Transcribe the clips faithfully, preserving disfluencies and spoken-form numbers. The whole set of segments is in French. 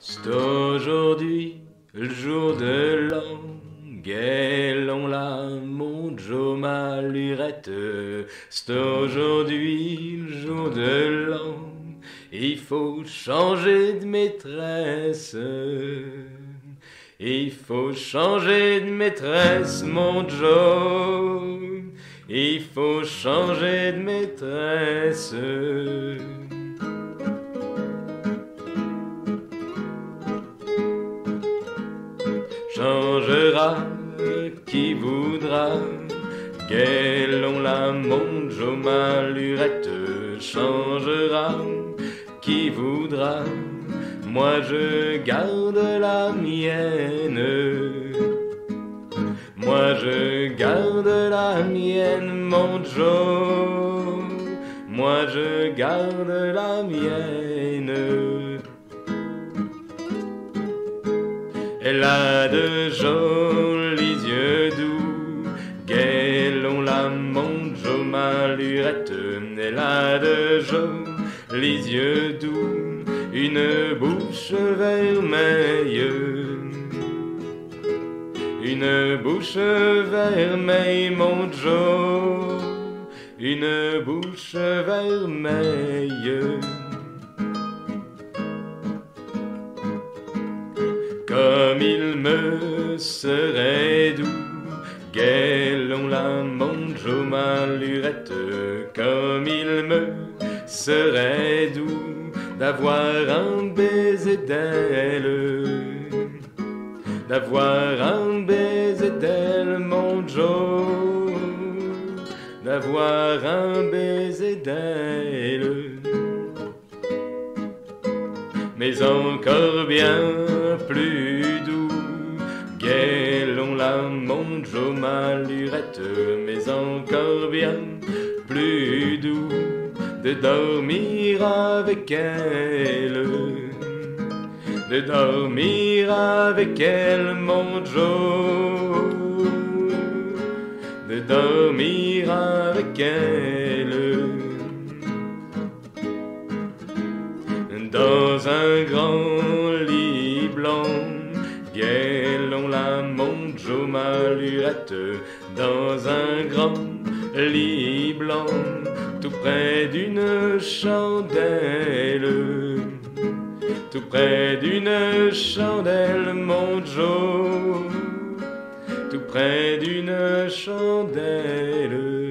C'est aujourd'hui le jour de l'an, gêlons là, mon Joe ma lurette. C'est aujourd'hui le jour de l'an, il faut changer de maîtresse. Il faut changer de maîtresse, mon Joe. Il faut changer de maîtresse. Changera qui voudra, gêlons la mon Joe ma lurette. Changera qui voudra, moi je garde la mienne. Moi je garde la mienne, mon Joe. Moi je garde la mienne. Elle a de jolis yeux doux, gêlons la mon Joe ma lurette. Elle a de jolis yeux doux, une bouche vermeille. Une bouche vermeille, mon Joe. Une bouche vermeille. Comme il me serait doux, gêlons la mon Joe ma lurette. Comme il me serait doux d'avoir un baiser d'elle, d'avoir un baiser d'elle, mon Joe, d'avoir un baiser d'elle. Mais encore bien plus doux, gêlons la mon Joe ma lurette. Mais encore bien plus doux de dormir avec elle, de dormir avec elle, mon Joe, de dormir avec elle. Dans un grand lit blanc, gêlons la mon Joe ma lurette. Dans un grand lit blanc, tout près d'une chandelle, tout près d'une chandelle, mon Joe, tout près d'une chandelle.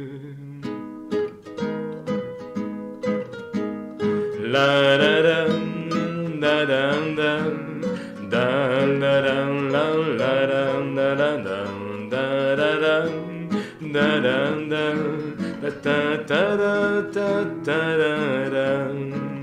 La da da da da da da da da la la da da da da da da da da da da da da da da da da.